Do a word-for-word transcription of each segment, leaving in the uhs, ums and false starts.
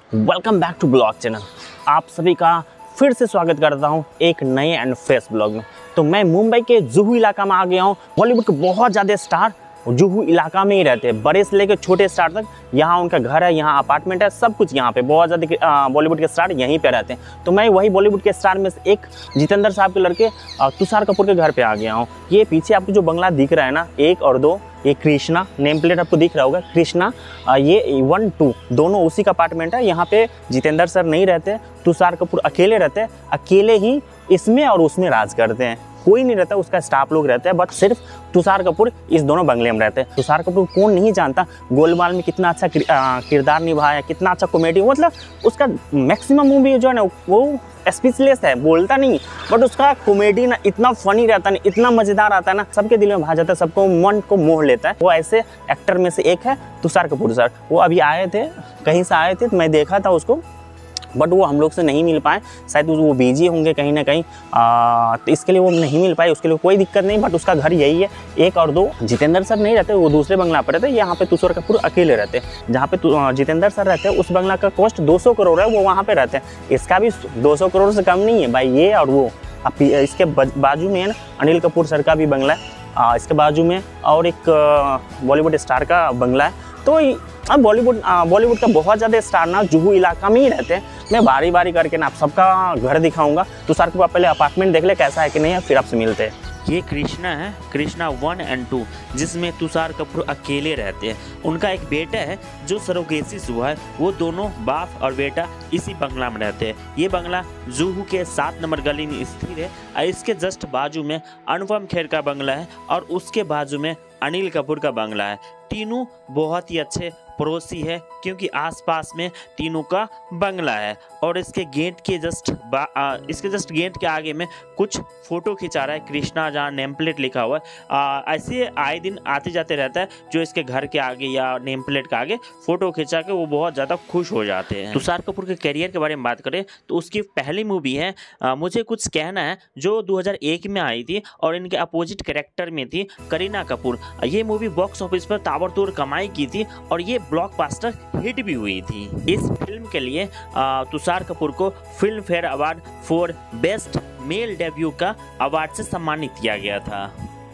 Welcome back to blog channel. आप सभी का फिर से स्वागत करता हूं एक नए एंड फ्रेश ब्लॉग में। तो मैं मुंबई के जुहू इलाका में आ गया हूं। बॉलीवुड के बहुत ज़्यादा स्टार जुहू इलाका में ही रहते हैं, बड़े से लेकर छोटे स्टार तक। यहाँ उनका घर है, यहाँ अपार्टमेंट है, सब कुछ यहाँ पे बहुत ज़्यादा बॉलीवुड के स्टार यहीं पे रहते हैं। तो मैं वही बॉलीवुड के स्टार में से एक जितेंद्र साहब के लड़के तुषार कपूर के घर पे आ गया हूँ। ये पीछे आपको जो बंगला दिख रहा है ना, एक और दो, ये कृष्णा नेम प्लेट आपको दिख रहा होगा, कृष्णा, ये वन टू दोनों उसी का अपार्टमेंट है। यहाँ पे जितेंद्र सर नहीं रहते, तुषार कपूर अकेले रहते हैं, अकेले ही इसमें और उसमें राज करते हैं। कोई नहीं रहता, उसका स्टाफ लोग रहते हैं, बट सिर्फ तुषार कपूर इस दोनों बंगले में रहते हैं। तुषार कपूर कौन नहीं जानता, गोलमाल में कितना अच्छा किरदार निभाया, कितना अच्छा कॉमेडी, मतलब उसका मैक्सिमम मूवी जो है ना वो स्पीचलेस है, बोलता नहीं, बट उसका कॉमेडी ना इतना फनी रहता है ना, इतना मज़ेदार आता है ना, सबके दिल में भा जाता है, सबको मन को मोह लेता है। वो ऐसे एक्टर में से एक है तुषार कपूर सर। वो अभी आए थे, कहीं से आए थे, तो मैं देखा था उसको, बट वो हम लोग से नहीं मिल पाए, शायद वो बिजी होंगे कहीं ना कहीं, आ, तो इसके लिए वो नहीं मिल पाए। उसके लिए कोई दिक्कत नहीं, बट उसका घर यही है। एक और दो जितेंद्र सर नहीं रहते, वो दूसरे बंगला पर रहते, यहाँ पे तुषार कपूर अकेले रहते हैं। जहाँ पे जितेंद्र सर रहते हैं उस बंगला का कॉस्ट दो सौ करोड़ है, वो वहाँ पे रहते हैं। इसका भी दो सौ करोड़ से कम नहीं है भाई, ये और वो। अब इसके बाजू में है ना अनिल कपूर सर का भी बंगला है, इसके बाजू में और एक बॉलीवुड स्टार का बंगला है। तो अब बॉलीवुड बॉलीवुड का बहुत ज़्यादा स्टार ना जुहू इलाका में ही रहते हैं। मैं बारी बारी करके ना आप सबका घर दिखाऊंगा। तुषार कपूर पहले अपार्टमेंट देख ले कैसा है कि नहीं है, फिर आपसे मिलते हैं। ये कृष्णा है, कृष्णा वन एंड टू, जिसमें तुषार कपूर अकेले रहते हैं। उनका एक बेटा है जो सरोगेसी से हुआ है। वो दोनों बाप और बेटा इसी बंगला में रहते हैं। ये बंगला जुहू के सात नंबर गली में स्थित है और इसके जस्ट बाजू में अनुपम खेर का बंगला है और उसके बाजू में अनिल कपूर का बंगला है। तीनों बहुत ही अच्छे पड़ोसी है क्योंकि आसपास में तीनों का बंगला है। और इसके गेट के जस्ट इसके जस्ट गेट के आगे में कुछ फोटो खिंचा रहा है कृष्णा, जहाँ नेम प्लेट लिखा हुआ है। ऐसे आए दिन आते जाते रहता है जो इसके घर के आगे या नेम प्लेट के आगे फोटो खिंचा के वो बहुत ज़्यादा खुश हो जाते हैं। तुषार कपूर के करियर के बारे में बात करें तो उसकी पहली मूवी है आ, मुझे कुछ कहना है, जो दो हज़ार एक में आई थी और इनके अपोजिट कैरेक्टर में थी करीना कपूर। ये मूवी बॉक्स ऑफिस पर ताबड़तोड़ कमाई की थी और ये ब्लॉकबस्टर हिट भी हुई थी। इस फिल्म के लिए तुषार कपूर को Filmfare award for best male debut का अवार्ड से सम्मानित किया गया था।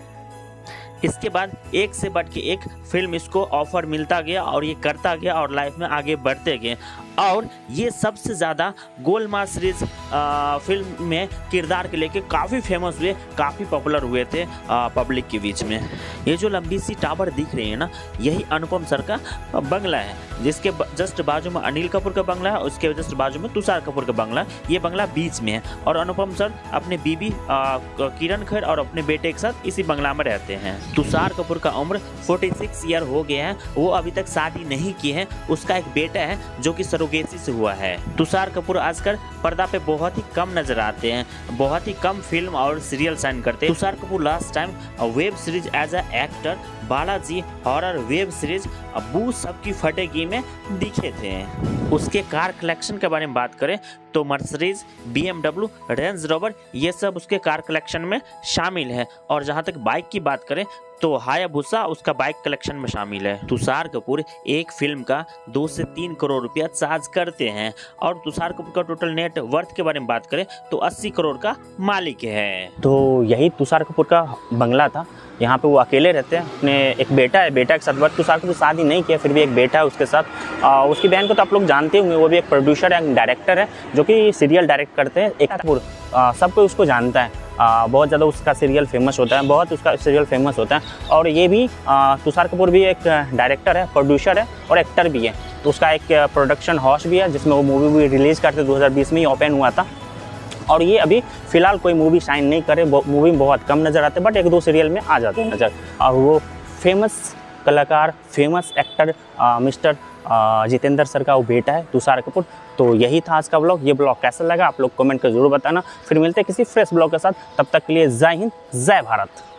इसके बाद एक से बढ़ के एक फिल्म इसको ऑफर मिलता गया और ये करता गया और लाइफ में आगे बढ़ते गए। और ये सबसे ज़्यादा गोलमाल सीरीज फिल्म में किरदार के लेके काफ़ी फेमस हुए, काफ़ी पॉपुलर हुए थे आ, पब्लिक के बीच में। ये जो लंबी सी टावर दिख रही है ना, यही अनुपम सर का बंगला है, जिसके जस्ट बाजू में अनिल कपूर का बंगला है, उसके जस्ट बाजू में तुषार कपूर का बंगला है। ये बंगला बीच में है और अनुपम सर अपने बीबी किरण खेर और अपने बेटे के साथ इसी बंगला में रहते हैं। तुषार कपूर का उम्र छियालीस ईयर हो गया है, वो अभी तक शादी नहीं की है। उसका एक बेटा है जो कि सरोगेसी से हुआ है। तुषार कपूर आजकल पर्दा पे बहुत ही कम नजर आते हैं, बहुत ही कम फिल्म और सीरियल साइन करते हैं। Tushar Kapoor last time web series as a actor Balaji horror web series Boo सबकी फटेगी में दिखे थे। उसके कार कलेक्शन के बारे में बात करें तो Mercedes, B M W, Range Rover, ये सब उसके कार कलेक्शन में शामिल है। और जहां तक बाइक की बात करें तो हायाबुसा उसका बाइक कलेक्शन में शामिल है। तुषार कपूर एक फिल्म का दो से तीन करोड़ रुपया चार्ज करते हैं। और तुषार कपूर का टोटल नेट वर्थ के बारे में बात करें तो अस्सी करोड़ का मालिक है। तो यही तुषार कपूर का बंगला था। यहाँ पे वो अकेले रहते हैं, अपने एक बेटा है, बेटा के साथ। बट तुषार कपूर शादी नहीं किया, फिर भी एक बेटा है उसके साथ। आ, उसकी बहन को तो आप लोग जानते होंगे, वो भी एक प्रोड्यूसर है, डायरेक्टर है, जो कि सीरियल डायरेक्ट करते हैं। एक कपूर सब कोई उसको जानता है, आ, बहुत ज़्यादा उसका सीरियल फेमस होता है, बहुत उसका सीरियल फेमस होता है। और ये भी तुषार कपूर भी एक डायरेक्टर है, प्रोड्यूसर है और एक्टर भी है। तो उसका एक प्रोडक्शन हाउस भी है जिसमें वो मूवी भी रिलीज़ करते दो हज़ार बीस में ही ओपन हुआ था। और ये अभी फिलहाल कोई मूवी साइन नहीं करे, मूवी में बहुत कम नज़र आते, बट एक दो सीरियल में आ जाते हैं नज़र। और वो फेमस कलाकार, famous actor mister Jitendra sir का वो बेटा है तुषार कपूर। तो यही था आज का ब्लॉग। ये ब्लॉग कैसा लगा आप लोग कमेंट कर जरूर बताना। फिर मिलते हैं किसी फ्रेश ब्लॉग के साथ, तब तक के लिए जय हिंद, जय भारत।